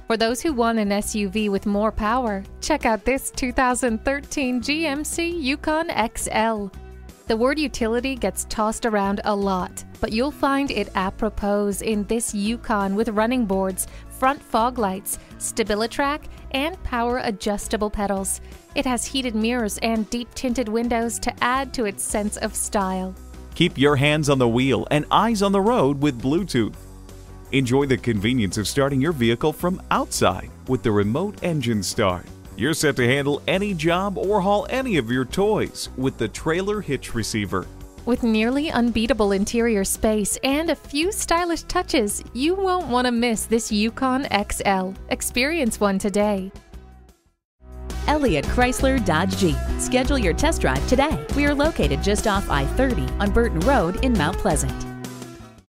For those who want an SUV with more power, check out this 2013 GMC Yukon XL. The word utility gets tossed around a lot, but you'll find it apropos in this Yukon with running boards, front fog lights, StabiliTrak, and power adjustable pedals. It has heated mirrors and deep tinted windows to add to its sense of style. Keep your hands on the wheel and eyes on the road with Bluetooth. Enjoy the convenience of starting your vehicle from outside with the remote engine start. You're set to handle any job or haul any of your toys with the trailer hitch receiver. With nearly unbeatable interior space and a few stylish touches, you won't want to miss this Yukon XL. Experience one today. Elliott Chrysler Dodge Jeep. Schedule your test drive today. We are located just off I-30 on Burton Road in Mount Pleasant.